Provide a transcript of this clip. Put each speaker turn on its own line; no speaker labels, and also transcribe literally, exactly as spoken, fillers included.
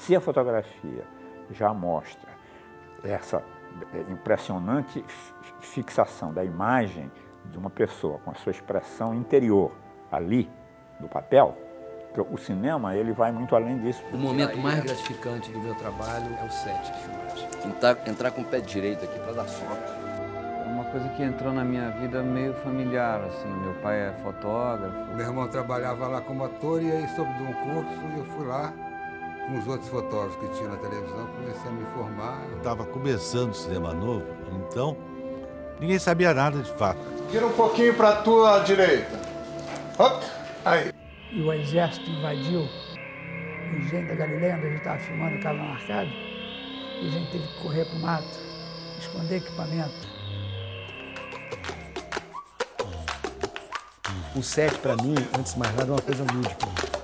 Se a fotografia já mostra essa impressionante fixação da imagem de uma pessoa com a sua expressão interior ali, do papel, o cinema ele vai muito além disso.
O momento mais gratificante do meu trabalho é o set de filmagem.
Entrar, entrar com o pé direito aqui para dar sorte.
É uma coisa que entrou na minha vida meio familiar, assim. Meu pai é fotógrafo.
Meu irmão trabalhava lá como ator e aí soube de um curso e eu fui lá com os outros fotógrafos que tinha na televisão, comecei a me formar.
Eu estava começando o cinema novo, então ninguém sabia nada de fato.
Vira um pouquinho para a tua direita. Hop, aí.
E o exército invadiu o engenho da Galileia, onde a gente estava filmando o Cabo Marcado, e a gente teve que correr para o mato, esconder equipamento.
O set, para mim, antes de mais nada, é uma coisa lúdica.